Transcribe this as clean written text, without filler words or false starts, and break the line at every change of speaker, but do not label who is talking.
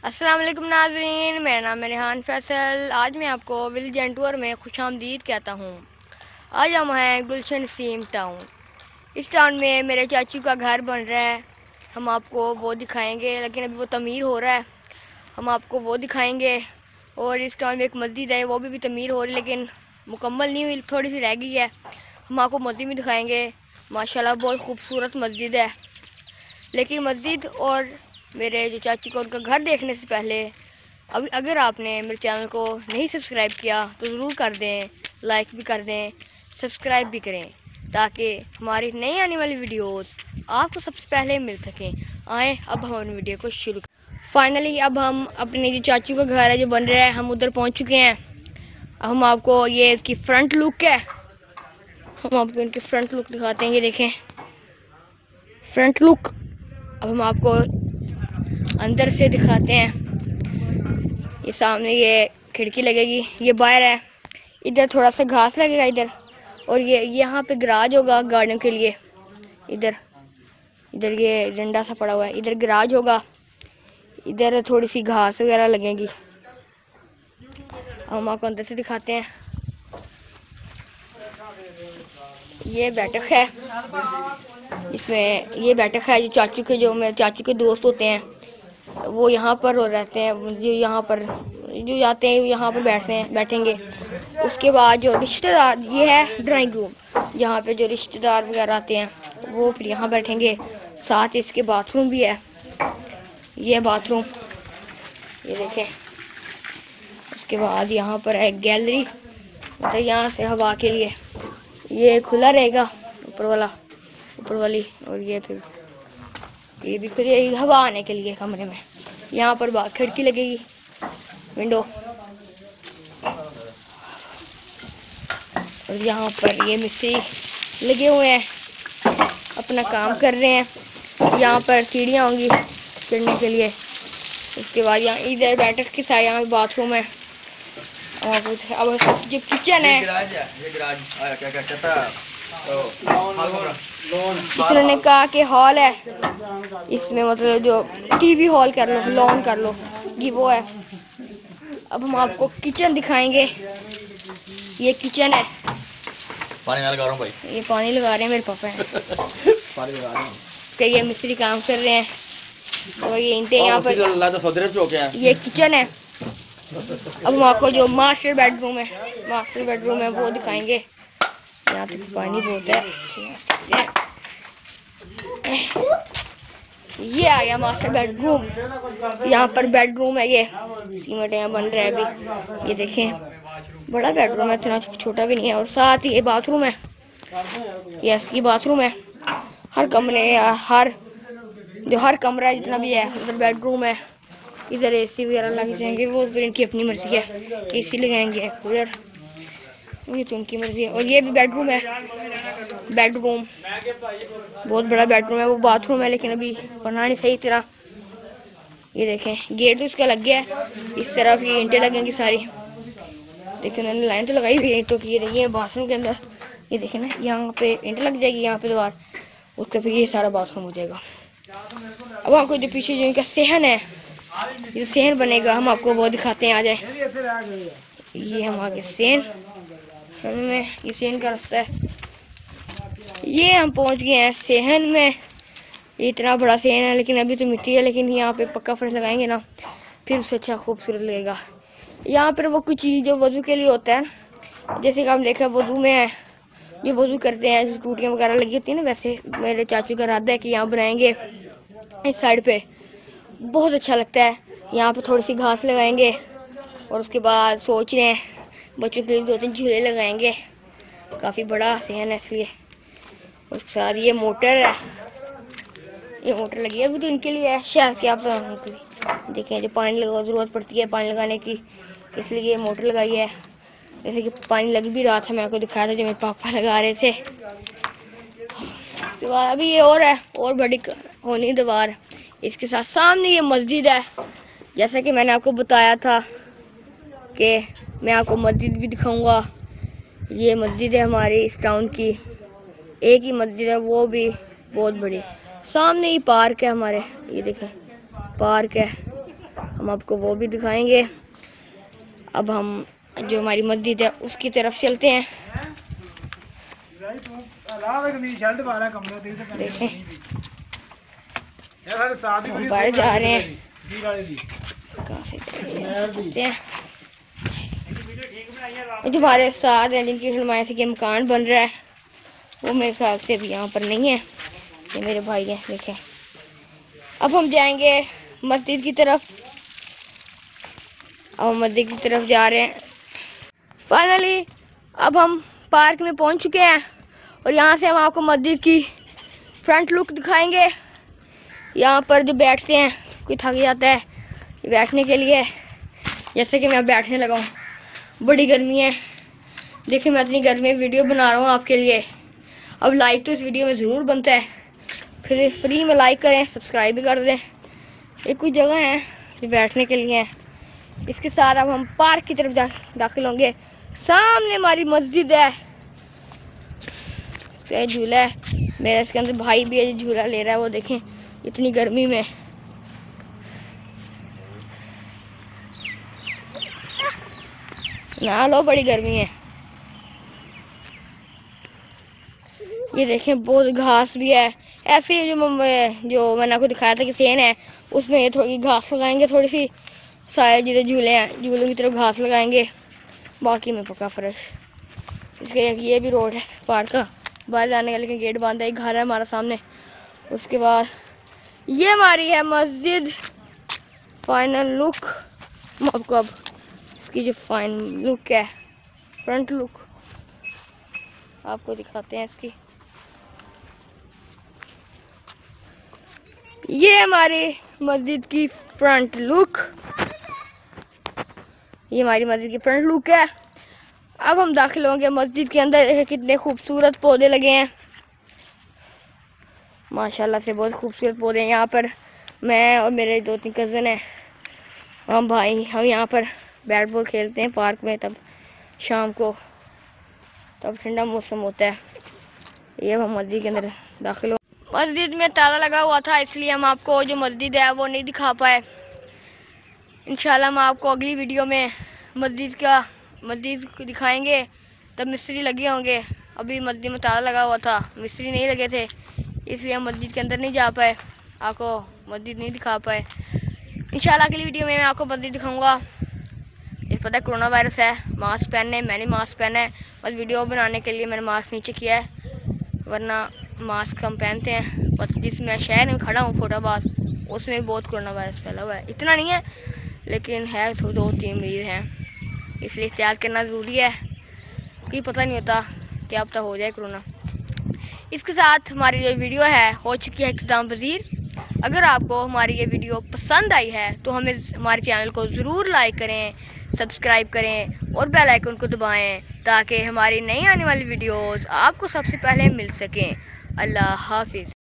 अस्सलाम वालेकुम नाज़रीन, मेरा नाम है रेहान फैसल। आज मैं आपको विलेज टूर में खुशामदीद कहता हूँ। आज हम हैं गुलशन नसीम टाउन। इस टाउन में मेरे चाचू का घर बन रहा है, हम आपको वो दिखाएंगे, लेकिन अभी वो तमीर हो रहा है, हम आपको वो दिखाएंगे। और इस टाउन में एक मस्जिद है, वो भी तमीर हो रही है, लेकिन मुकम्मल नहीं हुई, थोड़ी सी रह गई है। हम आपको मस्जिद भी दिखाएंगे। माशाल्लाह बहुत खूबसूरत मस्जिद है। लेकिन मस्जिद और मेरे जो चाची को उनका घर देखने से पहले अभी अगर आपने मेरे चैनल को नहीं सब्सक्राइब किया तो ज़रूर कर दें, लाइक भी कर दें, सब्सक्राइब भी करें, ताकि हमारी नई आने वाली वीडियोस आपको सबसे पहले मिल सकें। आए अब हम वीडियो को शुरू फाइनली अब हम अपने जो चाचू का घर है जो बन रहा है, हम उधर पहुंच चुके हैं। अब हम आपको ये इसकी फ्रंट लुक है, हम आपको इनकी फ्रंट लुक दिखाते हैं। ये देखें फ्रंट लुक। अब हम आपको अंदर से दिखाते हैं। ये सामने ये खिड़की लगेगी, ये बाहर है, इधर थोड़ा सा घास लगेगा इधर, और ये यहाँ पे गराज होगा गाड़ियों के लिए। इधर इधर ये डंडा सा पड़ा हुआ है, इधर गराज होगा, इधर थोड़ी सी घास वगैरह लगेगी। हम आपको अंदर से दिखाते हैं। ये बैठक है, इसमें ये बैठक है जो चाचू के, जो मेरे चाचू के दोस्त होते हैं वो यहाँ पर रहते हैं, जो यहाँ पर जो जाते हैं यहाँ पर बैठेंगे। उसके बाद जो रिश्तेदार, ये है ड्राइंग रूम, जहाँ पे जो रिश्तेदार वगैरह आते हैं वो फिर यहाँ बैठेंगे। साथ इसके बाथरूम भी है, ये बाथरूम, ये देखें। उसके बाद यहाँ पर है गैलरी, मतलब यहाँ से हवा के लिए ये खुला रहेगा, ऊपर वाली, और ये फिर ये भी खुली रहेगी हवा आने के लिए कमरे में। यहाँ पर खिड़की लगेगी, विंडो, और यहाँ पर ये मिस्त्री लगे हुए हैं, अपना काम कर रहे हैं। यहाँ पर सीढ़ियाँ होंगी चढ़ने के लिए। उसके बाद यहाँ इधर बैठक के साथ यहाँ बाथरूम है, और अब जो किचन है, इन्होंने कहा कि हॉल है, इसमें मतलब जो टीवी हॉल कर लो, लॉन कर लो, ये वो है। अब हम आपको किचन दिखाएंगे। ये किचन है,
पानी लगा रहा हूं भाई,
ये पानी लगा रहे हैं मेरे पापा हैं।
पानी लगा रहा हूं।
ये मिस्त्री काम कर रहे हैं, और ये ईंटें यहाँ पर। ये किचन है। अब हम आपको जो मास्टर बेडरूम है वो दिखाएंगे। यहाँ पे पानी बहुत है। ये आ गया मास्टर बेडरूम। यहाँ पर बेडरूम है, ये सीमेंट यहाँ बन रहा है अभी। ये देखें बड़ा बेडरूम है, इतना छोटा भी नहीं है। और साथ ही ये बाथरूम है, ये इसकी बाथरूम है। हर कमरे हर कमरा जितना भी है उधर बेडरूम है। इधर एसी वगैरह लग जाएंगे, वो फिर इनकी अपनी मर्जी है, एसी लगाएंगे कूलर, ये तो उनकी मर्जी है। और ये भी बेडरूम है, बेडरूम बहुत बड़ा बेडरूम है। वो बाथरूम है लेकिन अभी बना नहीं सही तरह। ये देखें गेट तो इसका लग गया है, इस तरफ ये ईंटें लगेंगी सारी। देखिए उन्होंने लाइन तो लगाई हुई है ईंटों की, ये देखिए बाथरूम के अंदर। ये देखें ना, यहाँ पे ईंटें लग जाएगी, यहाँ पे दीवार, उसके फिर ये सारा बाथरूम हो जाएगा। अब आपको जो पीछे जो इनका सहन है, ये सहन बनेगा, हम आपको वो दिखाते हैं। आ जाए, ये हम आगे सहन में, ये सहन का रास्ता है। ये हम पहुंच गए हैं सहन में। ये इतना बड़ा सहन है, लेकिन अभी तो मिट्टी है, लेकिन यहाँ पे पक्का फर्श लगाएंगे ना, फिर उससे अच्छा खूबसूरत लगेगा। यहाँ पर वो कुछ चीज़ जो वजू के लिए होता है, जैसे कि हम देखा वजू में है, ये वजू करते हैं, टूटियाँ वगैरह लगी होती है ना, वैसे मेरे चाचू का इरादा है कि यहाँ बनाएंगे इस साइड पे, बहुत अच्छा लगता है। यहाँ पे थोड़ी सी घास लगाएंगे, और उसके बाद सोच रहे हैं बच्चों के लिए 2-3 झूले लगाएंगे। काफ़ी बड़ा सहन है इसलिए। उसके साथ ये मोटर है, ये मोटर लगी है अभी तो इनके लिए है शायद, क्या पता। देखें जो पानी लगा ज़रूरत पड़ती है पानी लगाने की, इसलिए ये मोटर लगाई है। जैसे कि पानी लग भी रहा था, मैं आपको दिखाया था जो मेरे पापा लगा रहे थे। उसके बाद अभी ये और है, और बड़ी होनी दीवार। इसके साथ सामने ये मस्जिद है, जैसा कि मैंने आपको बताया था कि मैं आपको मस्जिद भी दिखाऊंगा। ये मस्जिद है हमारी इस टाउन की, एक ही मस्जिद है, वो भी बहुत बड़ी। सामने ही पार्क है हमारे, ये देखें पार्क है। हम आपको वो भी दिखाएंगे। अब हम जो हमारी मस्जिद है उसकी तरफ चलते हैं। देखें हम बाहर जा रहे हैं। कहाँ से जाते हैं? जो हमारे साथ हैं जिनकी फरमाइश से मकान बन रहा है वो मेरे ख्याल से भी यहाँ पर नहीं है। ये मेरे भाई हैं, देखें। अब हम जाएंगे मस्जिद की तरफ। अब हम मस्जिद की तरफ जा रहे हैं। फाइनली अब हम पार्क में पहुंच चुके हैं और यहाँ से हम आपको मस्जिद की फ्रंट लुक दिखाएंगे। यहाँ पर जो बैठते हैं, कोई थक जाता है बैठने के लिए, जैसे कि मैं बैठने लगा हूँ। बड़ी गर्मी है, देखिए मैं इतनी गर्मी में वीडियो बना रहा हूँ आपके लिए। अब लाइक तो इस वीडियो में ज़रूर बनता है, फिर फ्री में लाइक करें, सब्सक्राइब भी कर दें। एक कोई जगह है जो बैठने के लिए है। इसके साथ अब हम पार्क की तरफ दाखिल होंगे। सामने हमारी मस्जिद है, झूला है मेरा, इसके अंदर भाई भी है जो झूला ले रहा है। वो देखें इतनी गर्मी में। ना लो, बड़ी गर्मी है। ये देखें बहुत घास भी है। ऐसे ही जो मैंने आपको दिखाया था कि सेन है, उसमें ये थोड़ी घास लगाएंगे, थोड़ी सी सारे जिधर झूले हैं झूलों की तरफ घास लगाएंगे, बाकी में पक्का फ्रेश। इसके ये भी रोड है पार्क का, बाहर जाने का, लेकिन गेट बंद है। घर है हमारा सामने। उसके बाद ये हमारी है मस्जिद। फाइनल लुक आपको अब इसकी जो फाइन लुक है, फ्रंट लुक आपको दिखाते हैं इसकी। ये हमारी मस्जिद की फ्रंट लुक, ये हमारी मस्जिद की फ्रंट लुक है। अब हम दाखिल होंगे मस्जिद के अंदर। कितने खूबसूरत पौधे लगे हैं, माशाल्लाह से बहुत खूबसूरत पौधे हैं। यहाँ पर मैं और मेरे 2-3 कज़न हैं, हम भाई, हम यहाँ पर बैट बॉल खेलते हैं पार्क में। तब शाम को तब ठंडा मौसम होता है। ये हम मस्जिद के अंदर दाखिल हो। मस्जिद में ताला लगा हुआ था, इसलिए हम आपको जो मस्जिद है वो नहीं दिखा पाए। इंशाल्लाह हम आपको अगली वीडियो में मस्जिद को दिखाएंगे। तब मिस्त्री लगे होंगे। अभी मस्जिद में ताला लगा हुआ था, मिस्त्री नहीं लगे थे, इसलिए हम मस्जिद के अंदर नहीं जा पाए, आपको मस्जिद नहीं दिखा पाए। इंशाल्लाह अगली वीडियो में मैं आपको मस्जिद दिखाऊंगा। इस पता है कोरोना वायरस है, मास्क पहनने, मैंने मास्क पहना है। बस वीडियो बनाने के लिए मैंने मास्क नीचे किया है, वरना मास्क हम पहनते हैं। बस जिस मैं शहर में खड़ा हूँ फटाबाद, उसमें भी बहुत कोरोना वायरस फैला हुआ है। इतना नहीं है लेकिन है, तो 2-3 मरीज हैं, इसलिए एहतियात करना ज़रूरी है, कोई पता नहीं होता क्या पता हो जाए कोरोना। इसके साथ हमारी जो वीडियो है हो चुकी है इख्तिताम पज़ीर। अगर आपको हमारी ये वीडियो पसंद आई है तो हमें हमारे चैनल को ज़रूर लाइक करें, सब्सक्राइब करें और बेल आइकन को दबाएं, ताकि हमारी नई आने वाली वीडियोस आपको सबसे पहले मिल सकें। अल्लाह हाफिज़।